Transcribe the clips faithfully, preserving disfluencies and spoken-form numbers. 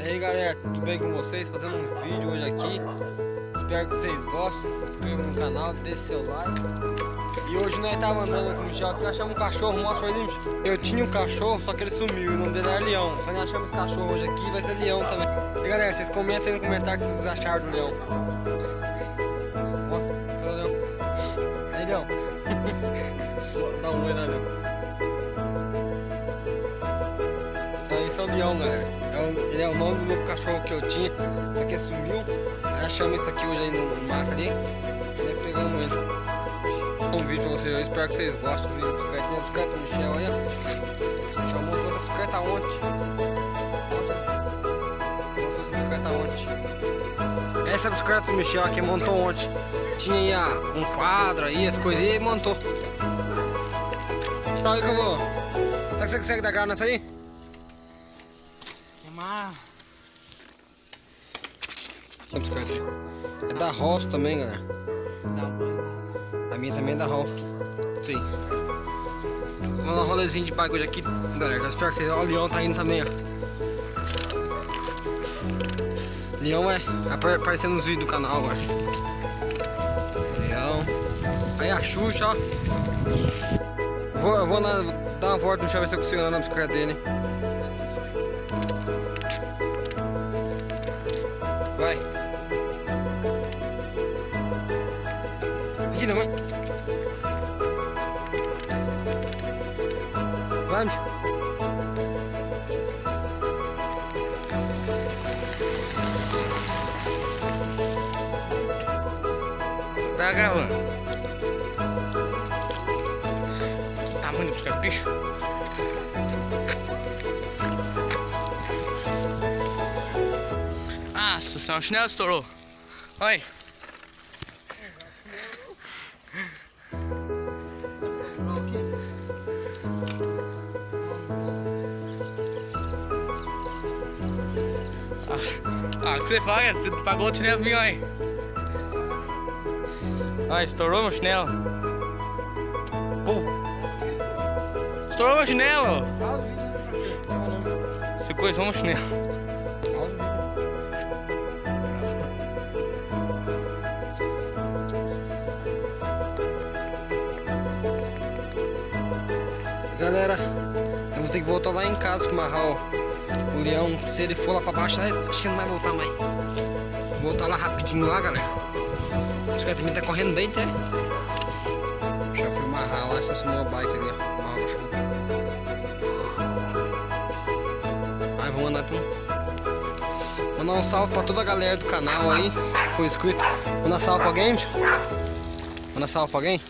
E aí galera, tudo bem com vocês? Fazendo um vídeo hoje aqui. Espero que vocês gostem. Se inscrevam no canal, deixe seu like. E hoje nós tava andando com o Michel aqui, achamos um cachorro, mostra pra ele, Michel. Eu tinha um cachorro, só que ele sumiu, o nome dele era Leão. Então nós achamos esse cachorro hoje aqui, vai ser Leão também. E galera, vocês comentem aí no comentário o que vocês acharam do Leão. Mostra, cadê o Leão? Aí Leão. Dá um oi lá, Leão. Então esse é o Leão, galera. É o, ele é o nome do meu cachorro que eu tinha, só que ele sumiu. Aí achamos isso aqui hoje aí no, no mato ali. E pegamos ele. Um vídeo pra vocês, eu espero que vocês gostem do vídeo. Tem a bicicleta do Michel, olha. O Michel montou essa bicicleta ontem. Montou essa bicicleta ontem. Essa bicicleta do Michel aqui montou ontem. Tinha aí a, um quadro aí, as coisas, e montou. Olha aí que eu vou. Será que você consegue dar grau nessa aí? É da Ross também, galera. A minha também é da Ross. Sim. Vamos dar um rolezinho de bike hoje aqui, galera. Já espero que vocês. Ó, o Leão tá indo também, ó. Leão é aparecendo nos vídeos do canal agora. Leão. Aí a Xuxa, ó. Vou, eu vou na, dar uma volta no chão, ver se eu consigo andar na bicicleta dele. Vai. Aqui, mãe. Vamos. Tá gravando. Que tamanho do buscar bicho. Nossa senhora, o chinelo estourou. Oi. Ah, o que você faz? Você pagou o chinelo minha aí. Ah, estourou meu chinelo. Pô. Estourou meu chinelo. Se coisou meu chinelo. Galera, eu vou ter que voltar lá em casa com o Marral. O Leão, se ele for lá pra baixo, acho que não vai voltar mais. Vou voltar lá rapidinho lá, galera. Esse cara também tá correndo bem, até. Já foi amarrar lá, estacionou a bike ali, ó. Amarrar o cachorro. Aí, vou mandar pra um. Mandar um salve pra toda a galera do canal aí, que foi inscrito. Mandar salve pra alguém, bicho? Mandar salve pra alguém?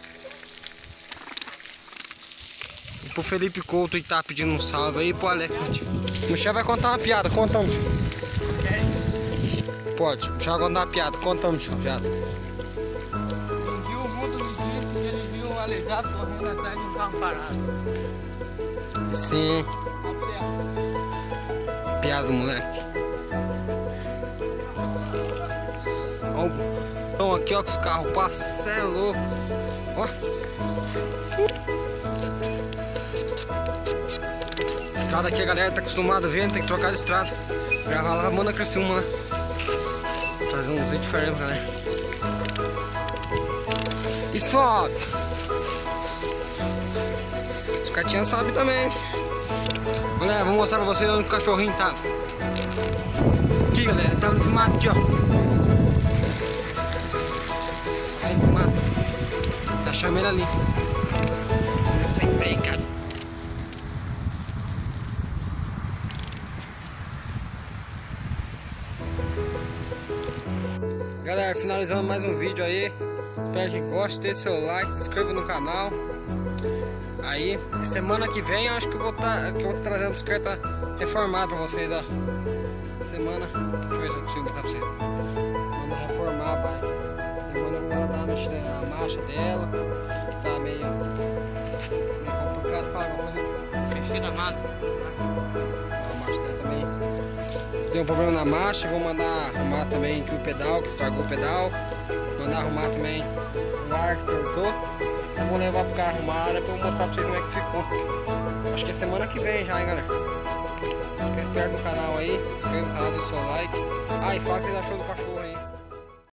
Pro Felipe Couto e tá pedindo um salve aí, pro Alex Martins. O Michel vai contar uma piada, contamos. Pode, o Michel vai contar uma piada, contamos uma piada. Um dia o mundo nos disse que ele viu um aleijado correndo atrás de um carro parado. Sim. Piada do moleque. Ó, então aqui ó, que os carros passam, cê é louco. Ó. Estrada aqui a galera tá acostumada a ver, tem que trocar de estrada. Gravar lá, manda Criciúma, né? Trazer uns vídeos diferentes, galera. E sobe! Os catinhas sobem também. Galera, vou mostrar pra vocês onde o cachorrinho tá. Aqui, galera, ele tá nesse mato aqui, ó. Aí nesse mato. Tá chamando ele ali. Sem freio, cara. Galera, finalizando mais um vídeo aí. Espero que goste, deixe seu like, se inscreva no canal. Aí, semana que vem eu acho que eu vou estar tá, trazendo a bicicleta reformada pra vocês, ó. Semana, deixa eu ver se eu consigo botar pra vocês. Vamos reformar, pai. Semana eu vou dar uma mexida na marcha dela. Que tá meio, meio complicado, fala uma coisa. Mexida nada. A marcha dela também. Tem um problema na marcha, vou mandar arrumar também aqui o pedal, que estragou o pedal. Mandar arrumar também o ar que cortou. Eu vou levar pro cara arrumar pra eu mostrar pra vocês como é que ficou. Acho que é semana que vem já, hein, galera. Fica esperto no canal aí, se inscreva no canal, deixa o seu like. Ah, e fala o que vocês achou do cachorro aí.